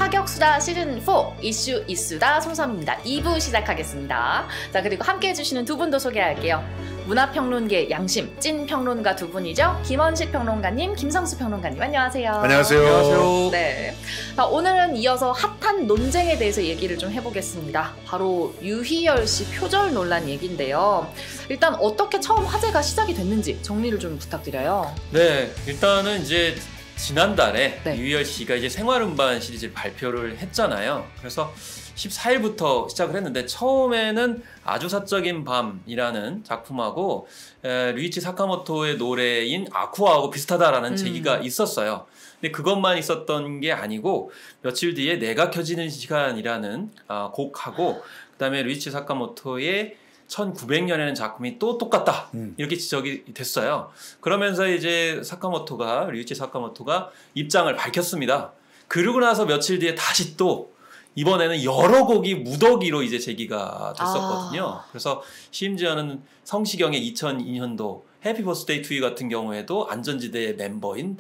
사격수다 시즌4 이슈 이수다 송삼입니다. 2부 시작하겠습니다. 자, 그리고 함께 해주시는 두 분도 소개할게요. 문화평론계 양심 찐 평론가 두 분이죠. 김원식 평론가님, 김성수 평론가님, 안녕하세요. 안녕하세요. 안녕하세요. 네. 자, 오늘은 이어서 핫한 논쟁에 대해서 얘기를 좀 해보겠습니다. 바로 유희열 씨 표절 논란 얘기인데요. 일단 어떻게 처음 화제가 시작이 됐는지 정리를 좀 부탁드려요. 네, 일단은 이제 지난달에 네. 유희열 씨가 이제 생활음반 시리즈를 발표를 했잖아요. 그래서 14일부터 시작을 했는데 처음에는 아주 사적인 밤이라는 작품하고 류이치 사카모토의 노래인 아쿠아하고 비슷하다라는 제기가 있었어요. 근데 그것만 있었던 게 아니고 며칠 뒤에 내가 켜지는 시간이라는 곡하고 그다음에 류이치 사카모토의 1900년에는 작품이 또 똑같다 이렇게 지적이 됐어요. 그러면서 이제 류이치 사카모토가 입장을 밝혔습니다. 그러고 나서 며칠 뒤에 다시 또 이번에는 여러 곡이 무더기로 이제 제기가 됐었거든요. 그래서 심지어는 성시경의 2002년도 해피 버스데이 투 유 같은 경우에도 안전지대의 멤버인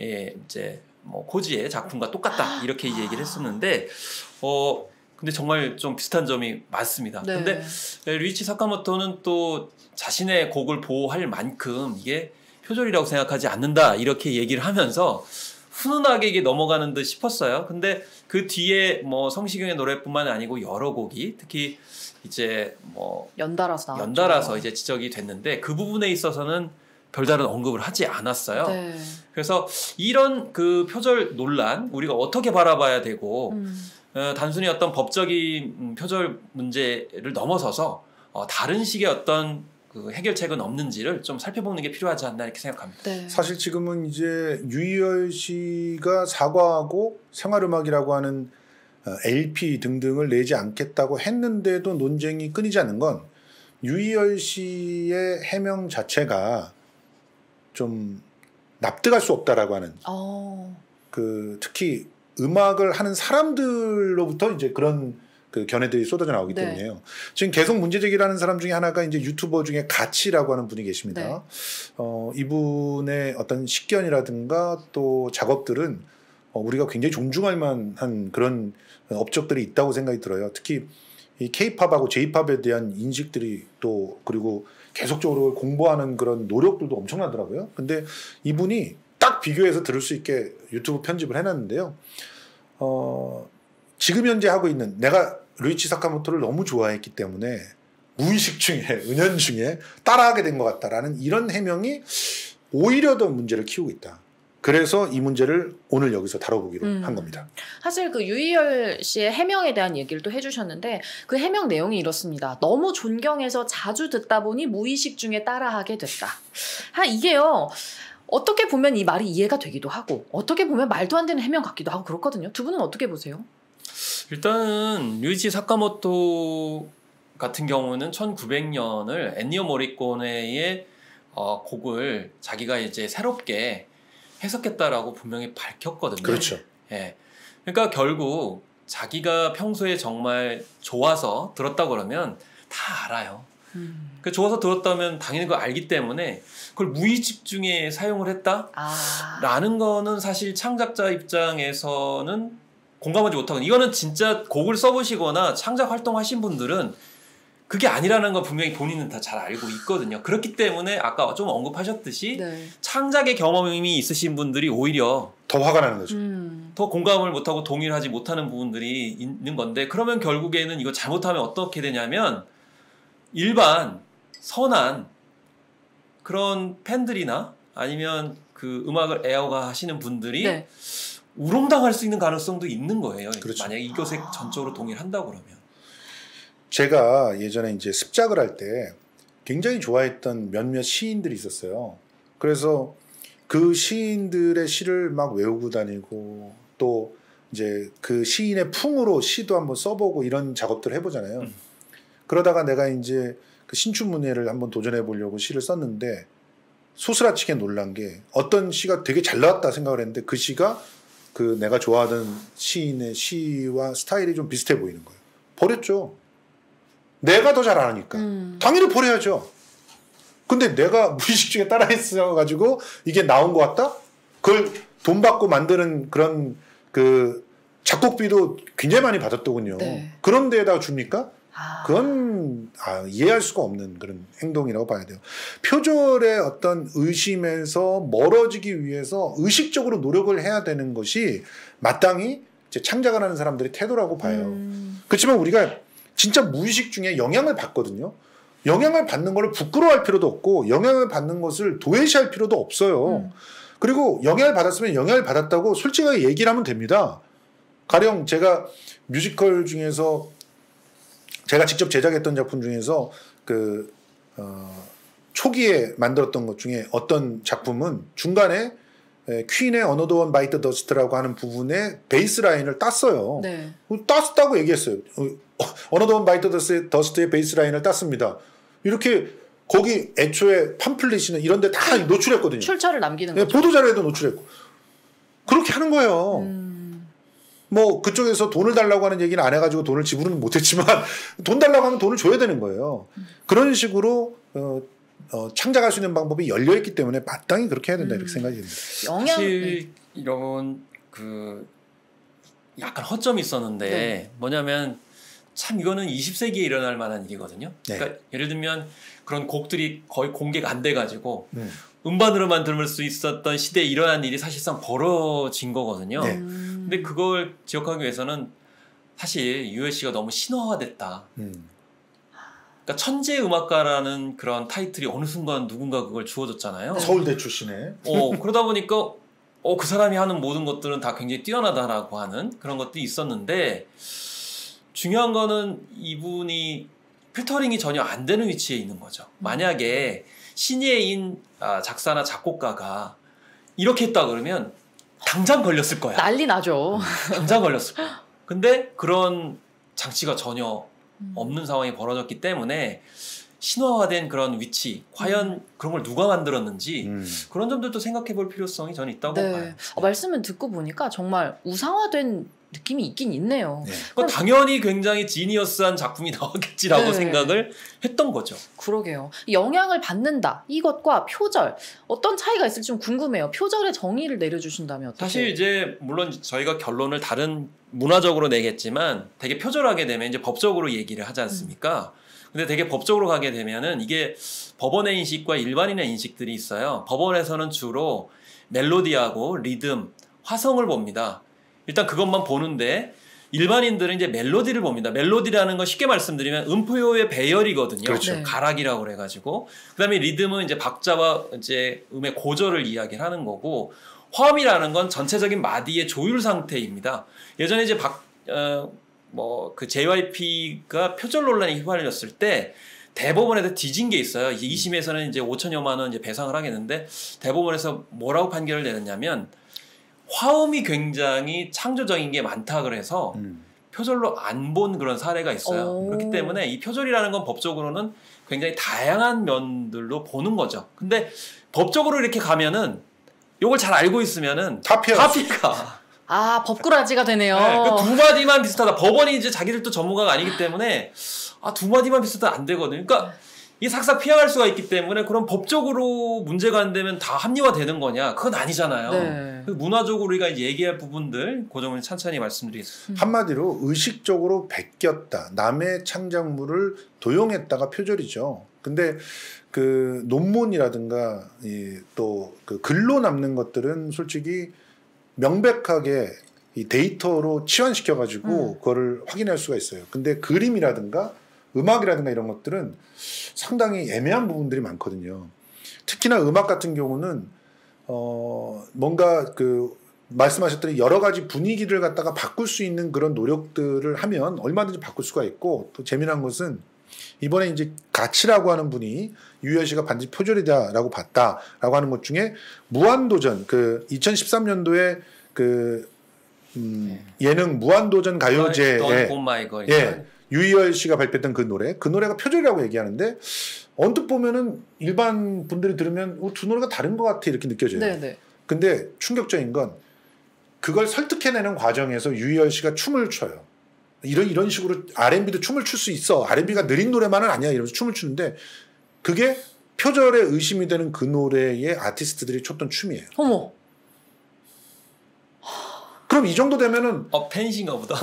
이제 뭐 코지의 작품과 똑같다 이렇게 얘기를 했었는데 근데 정말 좀 비슷한 점이 많습니다. 네. 근데 류이치 사카모토는 또 자신의 곡을 보호할 만큼 이게 표절이라고 생각하지 않는다 이렇게 얘기를 하면서 훈훈하게 이게 넘어가는 듯 싶었어요. 근데 그 뒤에 뭐 성시경의 노래뿐만 아니고 여러 곡이 특히 이제 뭐 연달아서 이제 지적이 됐는데 그 부분에 있어서는 별다른 언급을 하지 않았어요. 네. 그래서 이런 그 표절 논란 우리가 어떻게 바라봐야 되고 단순히 어떤 법적인 표절 문제를 넘어서서 다른 식의 어떤 그 해결책은 없는지를 좀 살펴보는 게 필요하지 않나 이렇게 생각합니다. 네. 사실 지금은 이제 유희열 씨가 사과하고 생활음악이라고 하는 LP 등등을 내지 않겠다고 했는데도 논쟁이 끊이지 않는 건 유희열 씨의 해명 자체가 좀 납득할 수 없다라고 하는 그 특히 음악을 하는 사람들로부터 이제 그런 그 견해들이 쏟아져 나오기 때문에요. 지금 계속 문제 제기를 하는 사람 중에 하나가 이제 유튜버 중에 가치라고 하는 분이 계십니다. 네. 이분의 어떤 식견이라든가 또 작업들은 우리가 굉장히 존중할 만한 그런 업적들이 있다고 생각이 들어요. 특히 이 K-팝하고 J-팝에 대한 인식들이 또 그리고 계속적으로 공부하는 그런 노력들도 엄청나더라고요. 근데 이분이 딱 비교해서 들을 수 있게 유튜브 편집을 해놨는데요. 지금 현재 하고 있는 내가 류이치 사카모토를 너무 좋아했기 때문에 무의식 중에 은연중에 따라하게 된 것 같다라는 이런 해명이 오히려 더 문제를 키우고 있다. 그래서 이 문제를 오늘 여기서 다뤄보기로 한 겁니다. 사실 그 유희열 씨의 해명에 대한 얘기를 또 해주셨는데 그 해명 내용이 이렇습니다. 너무 존경해서 자주 듣다 보니 무의식 중에 따라하게 됐다. 이게요. 어떻게 보면 이 말이 이해가 되기도 하고 어떻게 보면 말도 안 되는 해명 같기도 하고 그렇거든요. 두 분은 어떻게 보세요? 일단은 류이치 사카모토 같은 경우는 1900년을 엔니오 모리코네의 곡을 자기가 이제 새롭게 해석했다라고 분명히 밝혔거든요. 그렇죠. 예. 그러니까 결국 자기가 평소에 정말 좋아서 들었다 그러면 다 알아요. 그 좋아서 들었다면 당연히 그걸 알기 때문에 그걸 무의식 중에 사용을 했다라는 거는 사실 창작자 입장에서는 공감하지 못하고 이거는 진짜 곡을 써보시거나 창작 활동하신 분들은 그게 아니라는 거 분명히 본인은 다 잘 알고 있거든요. 그렇기 때문에 아까 좀 언급하셨듯이 창작의 경험이 있으신 분들이 오히려 더 화가 나는 거죠. 더 공감을 못하고 동의를 하지 못하는 부분들이 있는 건데 그러면 결국에는 이거 잘못하면 어떻게 되냐면 일반 선한 그런 팬들이나 아니면 그 음악을 애호가하시는 분들이 우롱당할 수 있는 가능성도 있는 거예요. 그렇죠. 만약에 이것에 전적으로 동의를 한다고 그러면. 제가 예전에 이제 습작을 할 때 굉장히 좋아했던 몇몇 시인들이 있었어요. 그래서 그 시인들의 시를 막 외우고 다니고 또 이제 그 시인의 풍으로 시도 한번 써보고 이런 작업들을 해보잖아요. 그러다가 내가 이제 그 신춘문예를 한번 도전해 보려고 시를 썼는데 소스라치게 놀란 게 어떤 시가 되게 잘 나왔다 생각을 했는데 그 시가 그 내가 좋아하던 시인의 시와 스타일이 좀 비슷해 보이는 거예요. 버렸죠. 내가 더 잘 아니까. 당연히 버려야죠. 근데 내가 무의식 중에 따라했어가지고 이게 나온 것 같다? 그걸 돈 받고 만드는 그런 그 작곡비도 굉장히 많이 받았더군요. 네. 그런 데에다가 줍니까? 아. 그건 이해할 수가 없는 그런 행동이라고 봐야 돼요. 표절의 어떤 의심에서 멀어지기 위해서 의식적으로 노력을 해야 되는 것이 마땅히 이제 창작을 하는 사람들의 태도라고 봐요. 그렇지만 우리가 진짜 무의식 중에 영향을 받거든요. 영향을 받는 걸 부끄러워할 필요도 없고 영향을 받는 것을 도외시할 필요도 없어요. 그리고 영향을 받았으면 영향을 받았다고 솔직하게 얘기를 하면 됩니다. 가령 제가 뮤지컬 중에서 제가 직접 제작했던 작품 중에서 초기에 만들었던 것 중에 어떤 작품은 중간에 퀸의 Another One Bite the Dust라고 하는 부분에 베이스 라인을 땄어요. 네. 땄다고 얘기했어요. Another One Bite the Dust의 베이스 라인을 땄습니다. 이렇게 거기 애초에 팜플릿이나 이런 데 다 노출했거든요. 출처를 남기는 네, 거죠. 보도자료에도 노출했고. 그렇게 하는 거예요. 뭐 그쪽에서 돈을 달라고 하는 얘기는 안 해가지고 돈을 지불은 못했지만 돈 달라고 하면 돈을 줘야 되는 거예요. 그런 식으로 창작할 수 있는 방법이 열려있기 때문에 마땅히 그렇게 해야 된다 이렇게 생각이 듭니다. 사실 이런 그 약간 허점이 있었는데 네. 뭐냐면 참 이거는 20세기에 일어날 만한 일이거든요. 네. 그러니까 예를 들면 그런 곡들이 거의 공개가 안 돼가지고 음반으로만 들을 수 있었던 시대에 일어난 일이 사실상 벌어진 거거든요. 네. 근데 그걸 기억하기 위해서는 사실 USC가 너무 신화화됐다. 그러니까 천재 음악가라는 그런 타이틀이 어느 순간 누군가 그걸 주어졌잖아요. 서울대 출신에. 그러다 보니까 그 사람이 하는 모든 것들은 다 굉장히 뛰어나다라고 하는 그런 것들이 있었는데 중요한 거는 이분이 필터링이 전혀 안 되는 위치에 있는 거죠. 만약에 신예인 작사나 작곡가가 이렇게 했다 그러면 당장 걸렸을 거야. 난리 나죠. 당장 걸렸을 거야. 근데 그런 장치가 전혀 없는 상황이 벌어졌기 때문에 신화화된 그런 위치, 과연 그런 걸 누가 만들었는지 그런 점들도 생각해 볼 필요성이 저는 있다고 봐요. 말씀을 듣고 보니까 정말 우상화된 느낌이 있긴 있네요. 네. 그러니까 당연히 굉장히 지니어스한 작품이 나왔겠지라고 생각을 했던 거죠. 그러게요. 영향을 받는다 이것과 표절 어떤 차이가 있을지 좀 궁금해요. 표절의 정의를 내려주신다면 어떻게? 사실 이제 물론 저희가 결론을 다른 문화적으로 내겠지만 되게 표절하게 되면 이제 법적으로 얘기를 하지 않습니까? 근데 되게 법적으로 가게 되면은 이게 법원의 인식과 일반인의 인식들이 있어요. 법원에서는 주로 멜로디하고 리듬, 화성을 봅니다. 일단 그것만 보는데 일반인들은 이제 멜로디를 봅니다. 멜로디라는 건 쉽게 말씀드리면 음포의 배열이거든요. 그렇죠. 네. 가락이라고 그래가지고 그다음에 리듬은 이제 박자와 이제 음의 고절을 이야기를 하는 거고 화음이라는 건 전체적인 마디의 조율 상태입니다. 예전에 이제 그 JYP가 표절 논란에 휘말렸을 때 대법원에서 뒤진 게 있어요. 이제 2심에서는 이제 5천여만 원 이제 배상을 하겠는데 대법원에서 뭐라고 판결을 내렸냐면 화음이 굉장히 창조적인 게 많다 그래서 표절로 안 본 그런 사례가 있어요. 그렇기 때문에 이 표절이라는 건 법적으로는 굉장히 다양한 면들로 보는 거죠. 근데 법적으로 이렇게 가면은 요걸 잘 알고 있으면은 다 피가. 법꾸라지가 되네요. 네, 그 두 마디만 비슷하다. 법원이 이제 자기들도 전문가가 아니기 때문에 두 마디만 비슷하다 안 되거든요. 그러니까 이 삭삭 피해갈 수가 있기 때문에 그럼 법적으로 문제가 안 되면 다 합리화되는 거냐? 그건 아니잖아요. 네. 문화적으로 우리가 이제 얘기할 부분들 그 점을 천천히 말씀드리겠습니다. 한마디로 의식적으로 베꼈다. 남의 창작물을 도용했다가 표절이죠. 근데 그 논문이라든가 또 그 글로 남는 것들은 솔직히 명백하게 이 데이터로 치환시켜가지고 그거를 확인할 수가 있어요. 근데 그림이라든가 음악이라든가 이런 것들은 상당히 애매한 부분들이 많거든요. 특히나 음악 같은 경우는 뭔가 그 말씀하셨더니 여러 가지 분위기를 갖다가 바꿀 수 있는 그런 노력들을 하면 얼마든지 바꿀 수가 있고 또 재미난 것은 이번에 이제 가치라고 하는 분이 유열씨가 반드시 표절이다라고 봤다라고 하는 것 중에 무한도전 그 2013년도에 그 예능 무한도전 가요제에 유희열 씨가 발표했던 그 노래가 표절이라고 얘기하는데 언뜻 보면은 일반 분들이 들으면 두 노래가 다른 것 같아 이렇게 느껴져요. 네네. 근데 충격적인 건 그걸 설득해내는 과정에서 유희열 씨가 춤을 춰요. 이런 식으로 R&B도 춤을 출 수 있어. R&B가 느린 노래만은 아니야. 이러면서 춤을 추는데 그게 표절에 의심이 되는 그 노래의 아티스트들이 췄던 춤이에요. 어머. 그럼 이 정도 되면은 팬이신가 보다.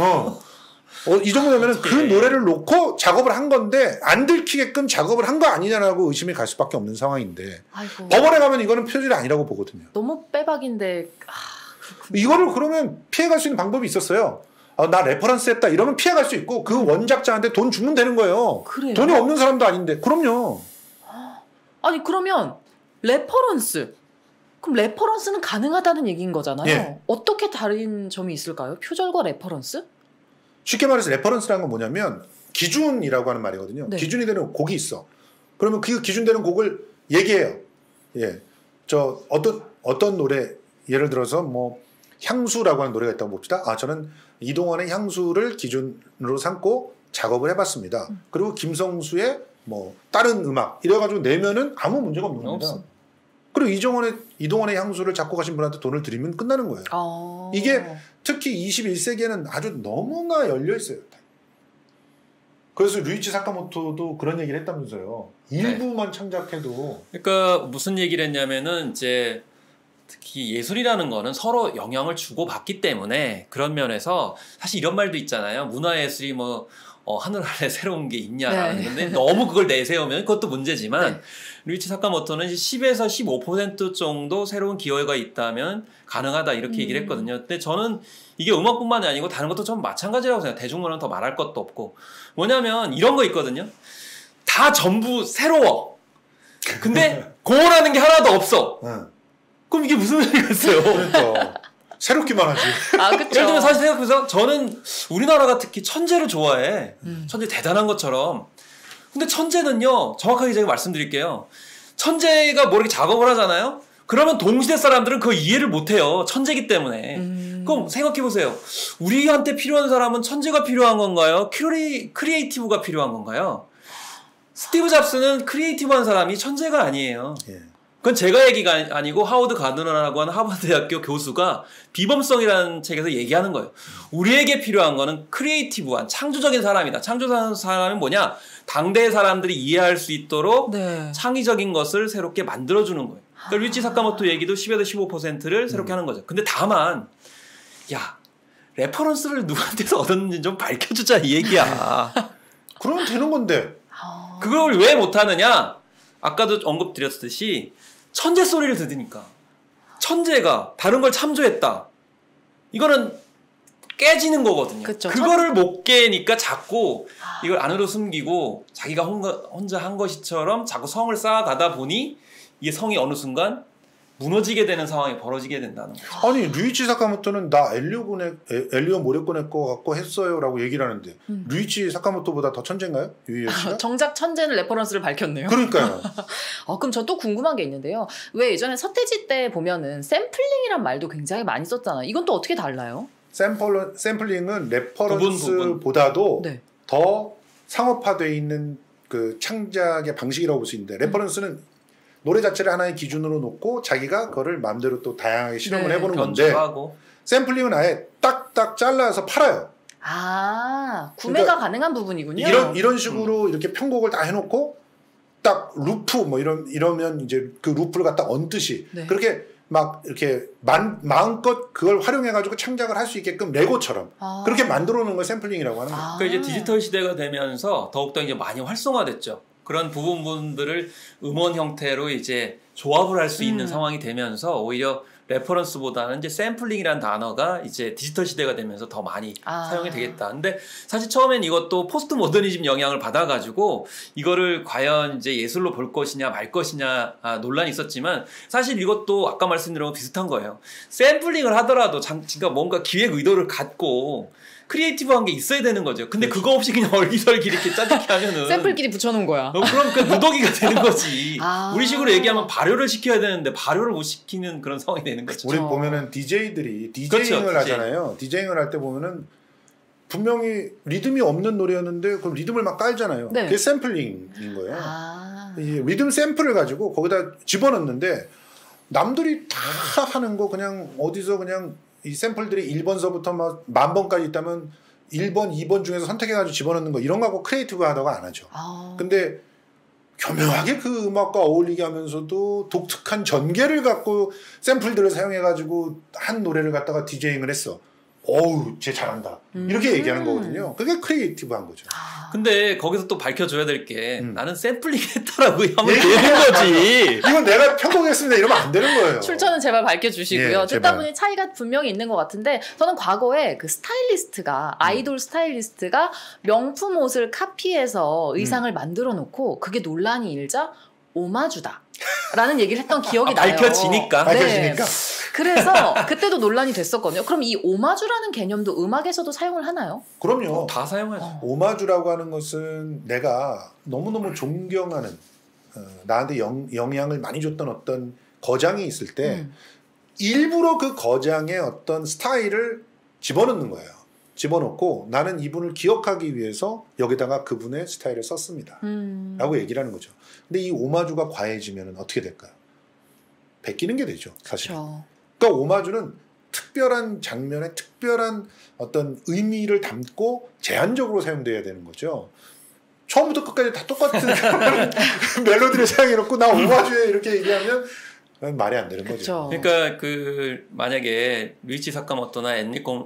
이 정도 되면은 어떡해. 그 노래를 놓고 작업을 한 건데 안 들키게끔 작업을 한 거 아니냐라고 의심이 갈 수밖에 없는 상황인데 아이고. 법원에 가면 이거는 표절이 아니라고 보거든요. 너무 빼박인데. 그렇군요. 이거를 그러면 피해갈 수 있는 방법이 있었어요. 나 레퍼런스 했다 이러면 피해갈 수 있고 그 원작자한테 돈 주면 되는 거예요. 그래요? 돈이 없는 사람도 아닌데. 그럼요. 아니 그러면 레퍼런스. 그럼 레퍼런스는 가능하다는 얘기인 거잖아요. 예. 어떻게 다른 점이 있을까요? 표절과 레퍼런스? 쉽게 말해서 레퍼런스라는 건 뭐냐면 기준이라고 하는 말이거든요. 네. 기준이 되는 곡이 있어. 그러면 그 기준되는 곡을 얘기해요. 예. 저 어떤 노래 예를 들어서 뭐 향수라고 하는 노래가 있다고 봅시다. 저는 이동원의 향수를 기준으로 삼고 작업을 해봤습니다. 그리고 김성수의 뭐 다른 음악 이래가지고 내면은 아무 문제가 없는 겁니다. 없어. 그리고 이동원의 향수를 작곡하신 분한테 돈을 드리면 끝나는 거예요. 이게 특히 21세기에는 아주 너무나 열려 있어요. 그래서 류이치 사카모토도 그런 얘기를 했다면서요. 일부만 창작해도. 그러니까 무슨 얘기를 했냐면은 이제 특히 예술이라는 거는 서로 영향을 주고 받기 때문에 그런 면에서 사실 이런 말도 있잖아요. 문화예술이 뭐 하늘 아래 새로운 게 있냐. 네. 근데 너무 그걸 내세우면 그것도 문제지만 네. 류이치 사카모토는 10에서 15% 정도 새로운 기여가 있다면 가능하다 이렇게 얘기를 했거든요. 근데 저는 이게 음악뿐만이 아니고 다른 것도 좀 마찬가지라고 생각해요. 대중문화는 더 말할 것도 없고. 뭐냐면 이런 거 있거든요. 다 전부 새로워. 근데 공헌하는 게 하나도 없어. 그럼 이게 무슨 의미겠어요? 그러니까 새롭기만 하지. 그렇죠. 예를 들면 사실 생각해서 저는 우리나라가 특히 천재를 좋아해. 천재 대단한 것처럼. 근데 천재는요, 정확하게 제가 말씀드릴게요. 천재가 뭐 이렇게 작업을 하잖아요? 그러면 동시대 사람들은 그거 이해를 못해요. 천재기 때문에. 그럼 생각해보세요. 우리한테 필요한 사람은 천재가 필요한 건가요? 크리에이티브가 필요한 건가요? 스티브 잡스는 크리에이티브한 사람이 천재가 아니에요. 예. 그건 제가 얘기가 아니고 하워드 가드너라고 하는 하버드대학교 교수가 비범성이라는 책에서 얘기하는 거예요. 우리에게 필요한 거는 크리에이티브한 창조적인 사람이다. 창조적인 사람은 뭐냐? 당대의 사람들이 이해할 수 있도록 네. 창의적인 것을 새롭게 만들어주는 거예요. 그러니까 류이치 사카모토 얘기도 10에서 15%를 새롭게 하는 거죠. 근데 다만 야 레퍼런스를 누구한테서 얻었는지 좀 밝혀주자 이 얘기야. 그러면 되는 건데. 그걸 왜 못하느냐? 아까도 언급드렸듯이 천재 소리를 들으니까 천재가 다른 걸 참조했다. 이거는 깨지는 거거든요. 그쵸. 그거를 못 깨니까 자꾸 이걸 안으로 숨기고 자기가 혼자 한 것이처럼 자꾸 성을 쌓아가다 보니 이게 성이 어느 순간 무너지게 되는 상황이 벌어지게 된다는 거죠. 아니 류이치 사카모토는 나 엘리오 모레코네 거 갖고 했어요라고 얘기를 하는데 류이치 사카모토보다 더 천재인가요? 유희열 씨가? 정작 천재는 레퍼런스를 밝혔네요. 그러니까요. 그럼 저 또 궁금한 게 있는데요. 왜 예전에 서태지 때 보면은 샘플링이란 말도 굉장히 많이 썼잖아요. 이건 또 어떻게 달라요? 샘플링은 레퍼런스보다도 네. 더 상업화되어 있는 그 창작의 방식이라고 볼 수 있는데 레퍼런스는 노래 자체를 하나의 기준으로 놓고 자기가 그거를 마음대로 또 다양하게 실험을 네, 해보는 건데 변주하고. 샘플링은 아예 딱딱 잘라서 팔아요. 구매가 그러니까 가능한 부분이군요. 이런 식으로 이렇게 편곡을 다 해놓고 딱 루프 뭐 이러면 이제 그 루프를 갖다 얹듯이 네. 그렇게 막 이렇게 마음껏 그걸 활용해가지고 창작을 할 수 있게끔 레고처럼 그렇게 만들어 놓은 걸 샘플링이라고 하는 거예요. 그러니까 이제 디지털 시대가 되면서 더욱더 이제 많이 활성화됐죠. 그런 부분들을 음원 형태로 이제 조합을 할 수 있는 상황이 되면서 오히려 레퍼런스보다는 이제 샘플링이라는 단어가 이제 디지털 시대가 되면서 더 많이 사용이 되겠다. 근데 사실 처음엔 이것도 포스트 모더니즘 영향을 받아가지고 이거를 과연 이제 예술로 볼 것이냐 말 것이냐 논란이 있었지만 사실 이것도 아까 말씀드린 거 비슷한 거예요. 샘플링을 하더라도 자기가 뭔가 기획 의도를 갖고 크리에이티브한 게 있어야 되는 거죠. 근데 그렇죠. 그거 없이 그냥 얼기설기 이렇게 짜증게 하면은 샘플끼리 붙여놓은 거야. 그럼 그 누더기가 되는 거지. 아. 우리 식으로 얘기하면 발효를 시켜야 되는데 발효를 못 시키는 그런 상황이 되는 거죠. 우리 보면은 DJ들이 그렇죠, 디제잉을 하잖아요. 디제잉을 할 때 보면은 분명히 리듬이 없는 노래였는데 그럼 리듬을 막 깔잖아요. 네. 그게 샘플링인 거예요. 이 리듬 샘플을 가지고 거기다 집어넣는데 남들이 다 하는 거 그냥 어디서 그냥 이 샘플들이 1번서부터 막 10,000번까지 있다면 1번, 2번 중에서 선택해가지고 집어넣는 거 이런 거 하고 크리에이티브 하다가 안 하죠. 근데 교묘하게 그 음악과 어울리게 하면서도 독특한 전개를 갖고 샘플들을 사용해가지고 한 노래를 갖다가 디제잉을 했어. 어우 쟤 잘한다 이렇게 얘기하는 거거든요. 그게 크리에이티브한 거죠. 근데 거기서 또 밝혀줘야 될 게 나는 샘플링 했다라고 하면 되는 거지. 이건 내가 편곡했습니다 이러면 안 되는 거예요. 출처는 제발 밝혀주시고요. 예, 듣다 보니 차이가 분명히 있는 것 같은데 저는 과거에 그 스타일리스트가 아이돌 스타일리스트가 명품 옷을 카피해서 의상을 만들어 놓고 그게 논란이 일자 오마주다 라는 얘기를 했던 기억이 나요. 밝혀지니까. 밝혀지니까. 그래서 그때도 논란이 됐었거든요. 그럼 이 오마주라는 개념도 음악에서도 사용을 하나요? 그럼요. 다 사용하죠. 오마주라고 하는 것은 내가 너무너무 존경하는 나한테 영향을 많이 줬던 어떤 거장이 있을 때 일부러 그 거장의 어떤 스타일을 집어넣는 거예요. 집어넣고 나는 이분을 기억하기 위해서 여기다가 그분의 스타일을 썼습니다. 라고 얘기를 하는 거죠. 근데 이 오마주가 과해지면 어떻게 될까요? 베끼는 게 되죠. 사실. 그렇죠. 그러니까 오마주는 특별한 장면에 특별한 어떤 의미를 담고 제한적으로 사용돼야 되는 거죠. 처음부터 끝까지 다 똑같은 멜로디를 사용해놓고 나 오마주에 이렇게 얘기하면 말이 안 되는 거죠. 그러니까 그 만약에 루이치 사카모토나 엔리코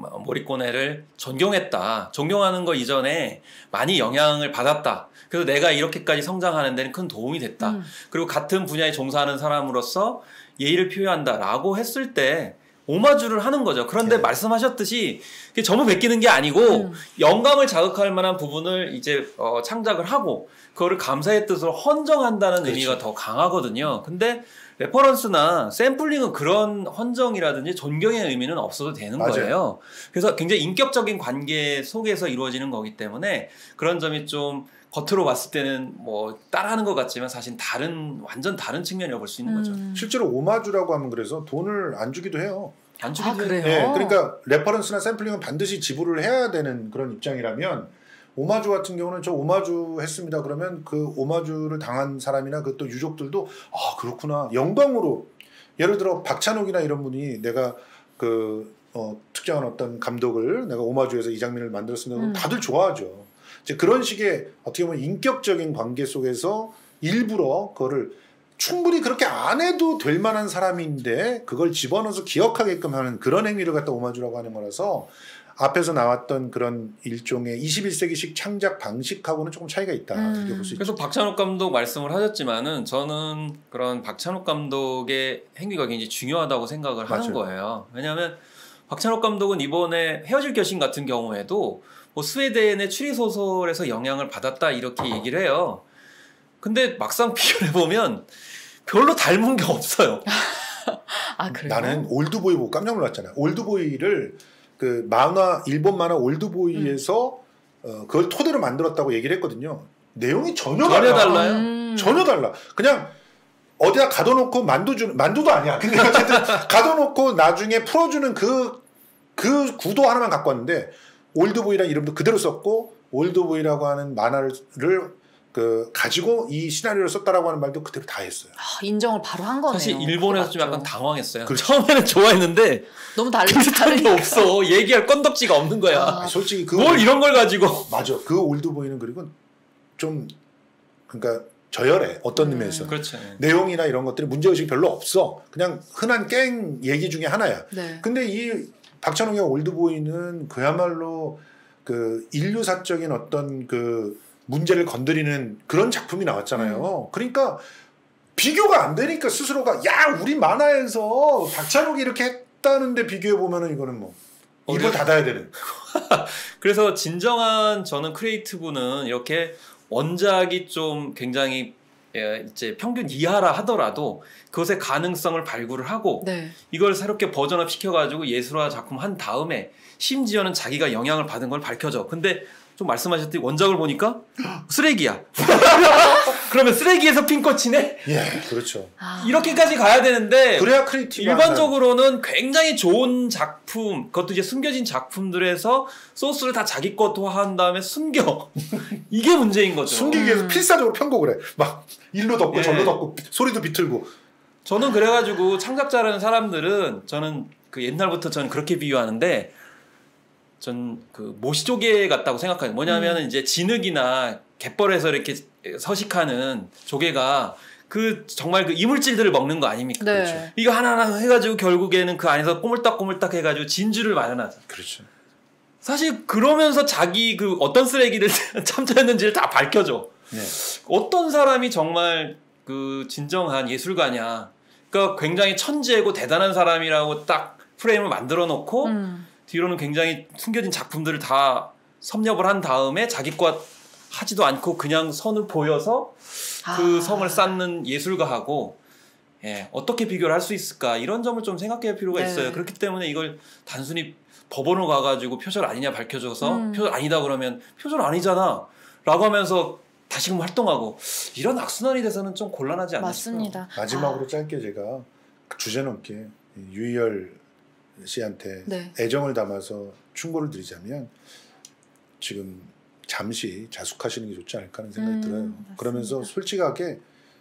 모리코네를 존경했다. 존경하는 거 이전에 많이 영향을 받았다. 그래서 내가 이렇게까지 성장하는 데는 큰 도움이 됐다. 그리고 같은 분야에 종사하는 사람으로서 예의를 표현한다라고 했을 때 오마주를 하는 거죠. 그런데 말씀하셨듯이 그게 전부 베끼는 게 아니고 영감을 자극할 만한 부분을 이제 창작을 하고 그거를 감사의 뜻으로 헌정한다는 의미가 더 강하거든요. 근데 레퍼런스나 샘플링은 그런 헌정이라든지 존경의 의미는 없어도 되는 거예요. 그래서 굉장히 인격적인 관계 속에서 이루어지는 거기 때문에 그런 점이 좀 겉으로 봤을 때는 뭐 따라하는 것 같지만 사실 완전 다른 측면이라고 볼 수 있는 거죠. 실제로 오마주라고 하면 그래서 돈을 안 주기도 해요. 안 주기도 그래요? 네, 그러니까 레퍼런스나 샘플링은 반드시 지불을 해야 되는 그런 입장이라면 오마주 같은 경우는 저 오마주 했습니다. 그러면 그 오마주를 당한 사람이나 그 또 유족들도 아 그렇구나 영광으로 예를 들어 박찬욱이나 이런 분이 내가 그 특정한 어떤 감독을 내가 오마주해서 이 장면을 만들었습니다. 다들 좋아하죠. 이제 그런 식의 어떻게 보면 인격적인 관계 속에서 일부러 그거를 충분히 그렇게 안 해도 될 만한 사람인데 그걸 집어넣어서 기억하게끔 하는 그런 행위를 갖다 오마주라고 하는 거라서 앞에서 나왔던 그런 일종의 21세기식 창작 방식하고는 조금 차이가 있다. 이렇게 볼 수 있죠. 그래서 박찬욱 감독 말씀을 하셨지만은 저는 그런 박찬욱 감독의 행위가 굉장히 중요하다고 생각을 하는 거예요. 왜냐하면 박찬욱 감독은 이번에 헤어질 결심 같은 경우에도 뭐 스웨덴의 추리 소설에서 영향을 받았다 이렇게 얘기를 해요. 근데 막상 비교해 보면 별로 닮은 게 없어요. 아 그래요? 나는 올드보이 보고 깜짝 놀랐잖아요. 올드보이를 그 일본 만화 올드보이에서 그걸 토대로 만들었다고 얘기를 했거든요. 내용이 전혀 달라요. 전혀 달라. 그냥 어디다 가둬놓고 만두도 아니야. 근데 어쨌든 가둬놓고 나중에 풀어주는 그 구도 하나만 갖고 왔는데 올드보이라는 이름도 그대로 썼고 올드보이라고 하는 만화를 가지고 이 시나리오를 썼다라고 하는 말도 그대로 다 했어요. 인정을 바로 한 거네요. 사실 일본에서 좀 약간 당황했어요. 그렇죠. 처음에는 좋아했는데 너무 비슷한 게 없어. 얘기할 건덕지가 없는 거야. 솔직히 뭘 이런 걸 가지고. 맞아. 그 올드보이는 그리고 좀 그러니까 저열해. 어떤 의미에서. 그렇죠. 내용이나 이런 것들이 문제의식이 별로 없어. 그냥 흔한 깽 얘기 중에 하나야. 네. 근데 이 박찬욱의 올드보이는 그야말로 그 인류사적인 어떤 그 문제를 건드리는 그런 작품이 나왔잖아요. 그러니까 비교가 안 되니까 스스로가 야 우리 만화에서 박찬욱이 이렇게 했다는데 비교해 보면은 이거는 뭐 입을 닫아야 되는. 그래서 진정한 저는 크리에이티브는 이렇게 원작이 좀 굉장히 이제 평균 이하라 하더라도 그것의 가능성을 발굴을 하고 이걸 새롭게 버전업 시켜가지고 예술화 작품 한 다음에 심지어는 자기가 영향을 받은 걸 밝혀져. 근데 좀 말씀하셨듯이 원작을 보니까 쓰레기야. 그러면 쓰레기에서 핀 꽃이네? 예, 그렇죠. 이렇게까지 가야 되는데 그래야 크리에이티브. 일반적으로는 굉장히 좋은 작품, 그것도 이제 숨겨진 작품들에서 소스를 다 자기 것화한 다음에 숨겨. 이게 문제인 거죠. 숨기기 위해서 필사적으로 편곡을 해. 막 일로 덮고 절로 덮고 소리도 비틀고. 저는 그래가지고 창작자라는 사람들은 저는 그 옛날부터 저는 그렇게 비유하는데 전 그 모시조개 같다고 생각해요. 뭐냐면 이제 진흙이나 갯벌에서 이렇게 서식하는 조개가 그 정말 그 이물질들을 먹는 거 아닙니까? 네. 그렇죠. 이거 하나하나 해가지고 결국에는 그 안에서 꼬물딱꼬물딱 해가지고 진주를 마련하죠. 그렇죠. 사실 그러면서 자기 그 어떤 쓰레기를 참조했는지를 다 밝혀줘. 네. 어떤 사람이 정말 그 진정한 예술가냐. 그러니까 굉장히 천재고 대단한 사람이라고 딱 프레임을 만들어 놓고 뒤로는 굉장히 숨겨진 작품들을 다 섭렵을 한 다음에 자기 것 하지도 않고 그냥 선을 보여서 그 성을 쌓는 예술가하고 어떻게 비교를 할 수 있을까 이런 점을 좀 생각할 필요가 있어요. 네. 그렇기 때문에 이걸 단순히 법원으로 가가지고 표절 아니냐 밝혀줘서 표절 아니다 그러면 표절 아니잖아 라고 하면서 다시금 활동하고 이런 악순환이 돼서는 좀 곤란하지 않나 맞습니다. 싶어요. 마지막으로 짧게 제가 주제넘게 유희열 씨한테 네. 애정을 담아서 충고를 드리자면 지금 잠시 자숙하시는 게 좋지 않을까 하는 생각이 들어요. 맞습니다. 그러면서 솔직하게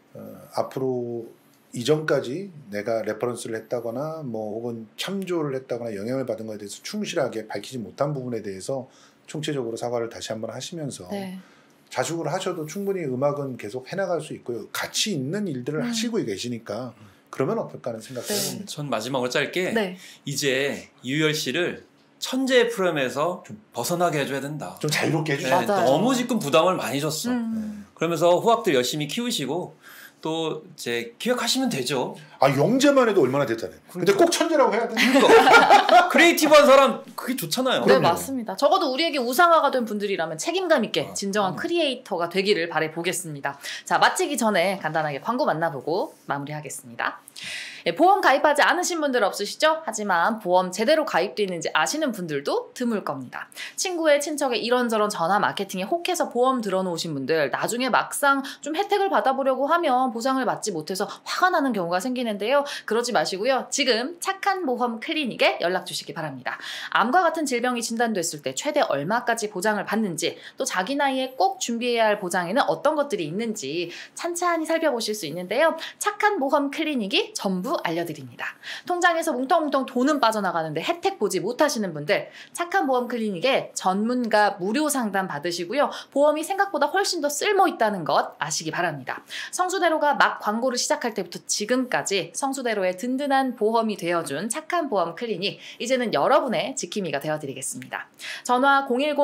앞으로 이전까지 내가 레퍼런스를 했다거나 뭐 혹은 참조를 했다거나 영향을 받은 것에 대해서 충실하게 밝히지 못한 부분에 대해서 총체적으로 사과를 다시 한번 하시면서 네. 자숙을 하셔도 충분히 음악은 계속 해나갈 수 있고요. 가치 있는 일들을 하시고 계시니까 그러면 어떨까 하는 생각을 네. 해봅니다. 전 마지막으로 짧게 네. 이제 유희열 씨를 천재의 프레임에서 좀 벗어나게 해줘야 된다. 좀 자유롭게 네, 해주세요. 맞아요. 너무 지금 부담을 많이 줬어. 그러면서 후학들 열심히 키우시고 또 이제 기획하시면 되죠. 아 영재만 해도 얼마나 대단해. 근데 꼭 천재라고 해야 돼. 크리에이티브한 사람 그게 좋잖아요. 네, 그럼요. 맞습니다. 적어도 우리에게 우상화가 된 분들이라면 책임감 있게 진정한 크리에이터가 되기를 바라보겠습니다. 자, 마치기 전에 간단하게 광고 만나보고 마무리하겠습니다. 보험 가입하지 않으신 분들 없으시죠? 하지만 보험 제대로 가입돼 있는지 아시는 분들도 드물 겁니다. 친구의 친척의 이런저런 전화 마케팅에 혹해서 보험 들어놓으신 분들 나중에 막상 좀 혜택을 받아보려고 하면 보상을 받지 못해서 화가 나는 경우가 생기는데요. 그러지 마시고요. 지금 착한 보험 클리닉에 연락 주시기 바랍니다. 암과 같은 질병이 진단됐을 때 최대 얼마까지 보장을 받는지 또 자기 나이에 꼭 준비해야 할 보장에는 어떤 것들이 있는지 찬찬히 살펴보실 수 있는데요. 착한 보험 클리닉이 전부 알려드립니다. 통장에서 뭉텅뭉텅 돈은 빠져나가는데 혜택 보지 못하시는 분들 착한 보험 클리닉에 전문가 무료 상담 받으시고요. 보험이 생각보다 훨씬 더 쓸모 있다는 것 아시기 바랍니다. 성수대로가 막 광고를 시작할 때부터 지금까지 성수대로의 든든한 보험이 되어준 착한 보험 클리닉 이제는 여러분의 지킴이가 되어드리겠습니다. 전화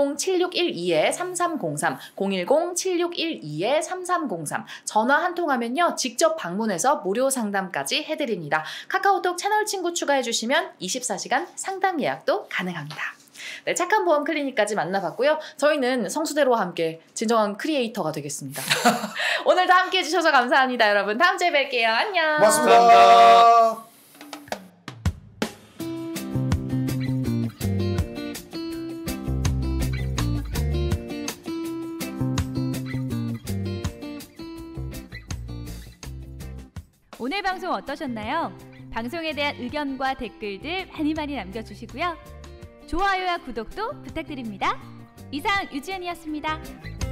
010-7612-3303 010-7612-3303 전화 한 통하면요. 직접 방문해서 무료 상담까지 해드립니다. 카카오톡 채널 친구 추가해주시면 24시간 상담 예약도 가능합니다. 네, 착한 보험 클리닉까지 만나봤고요. 저희는 성수대로와 함께 진정한 크리에이터가 되겠습니다. 오늘도 함께 해주셔서 감사합니다. 여러분 다음 주에 뵐게요. 안녕. 고맙습니다. 감사합니다. 오늘 방송 어떠셨나요? 방송에 대한 의견과 댓글들 많이 남겨주시고요. 좋아요와 구독도 부탁드립니다. 이상 유지연이었습니다.